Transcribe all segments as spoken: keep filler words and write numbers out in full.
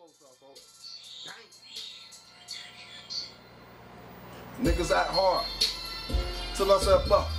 close up, folks. Dang. Niggas act hard. Till I said, bah.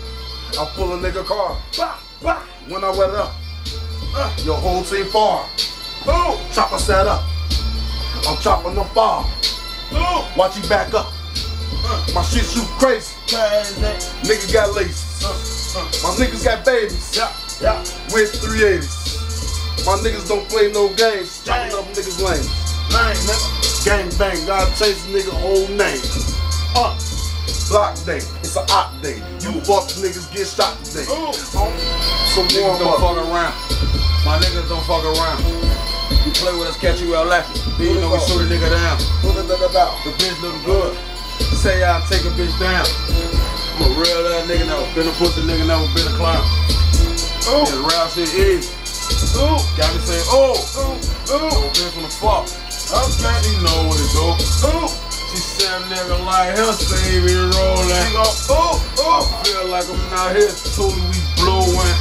I pull a nigga car. Bah, bah. When I wet up, uh, your whole team far. Boom. Chopper set up. I'm chopping them far. Boom. Watch you back up. Uh, my shit shoot crazy. Crazy. Nigga got laces. Uh, uh, my niggas got babies. Yeah, yeah. With three eighties. My niggas don't play no games. Chopping up niggas lanes. Lame, nigga. Gang bang. God chase a nigga whole name. Uh. Block day. It's an op day. You fuck niggas get shot today. Ooh. Um, some niggas don't fuck around. My niggas don't fuck around. You play with us, catch you out laughing. Then you know we shoot a nigga down. What is that about? The bitch looking good. Say I'll take a bitch down. I'm a real ass nigga, never been a pussy nigga, never been a clown. Ooh. Yeah, round shit easy. Ooh. Got me saying, oh, ooh, ooh. No bitch wanna fuck. Okay. She know what it do. Ooh. She said nigga like her, say we rollin'. She go, ooh, ooh. I feel like I'm not here, totally we blowin'.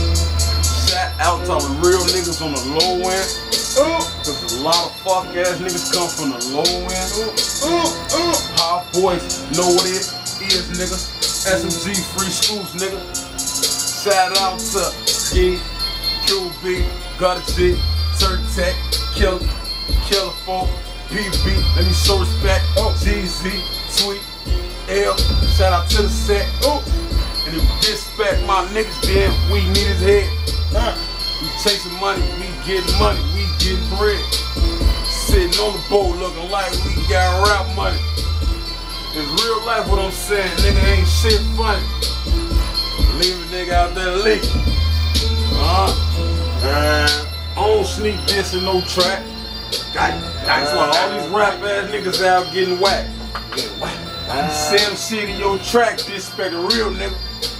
Shout out to all the real niggas on the low end. Ooh. Cause a lot of fuck ass niggas come from the low end. Ooh, ooh, ooh. Hot boys know what it is, nigga. S M G free schools, nigga. Shout out to G, Q B, Gutter G, Turk Tech, Killer, Killer Folk, P B, let me show respect. Oh, G Z, Sweet, L, shout out to the set. Oh, and if we disrespect my niggas, then we need his head. Uh, we chasing money, we getting money, we getting bread. Sitting on the boat looking like we got rap money. In real life, what I'm saying, nigga ain't shit funny. Leave a nigga out there leaking. Uh, uh, I don't sneak this in no track. That's why all these rap ass niggas out getting whacked. Getting whacked. You say them shit in your track, disrespect a real nigga.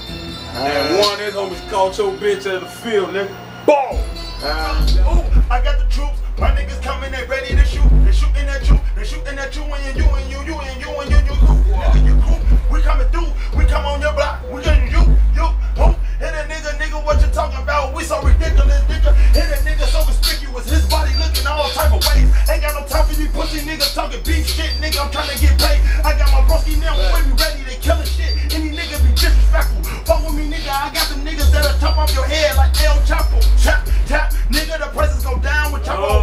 And one of his homies caught your bitch at the field, nigga. Boom! Ooh, I got the troops. My niggas coming, they ready to shoot. They shooting at you. They shooting at you and you and you, you and you and you, you, you. Nigga, you cool. We coming through. We come on your block. We getting you, you, who? Hit a nigga, nigga, what you talking about? We so ridiculous, nigga. Hit a nigga so conspicuous. His body looking all type of ways. Ain't got no time for these pussy niggas talking beef shit, nigga. I'm trying to get paid. I got my broski now when we ready. They killing shit. Any nigga be disrespectful. Fuck with me, nigga. I got them niggas that'll chop off your head like El Chapo. Chop, tap, nigga. The prices go down with Chapo.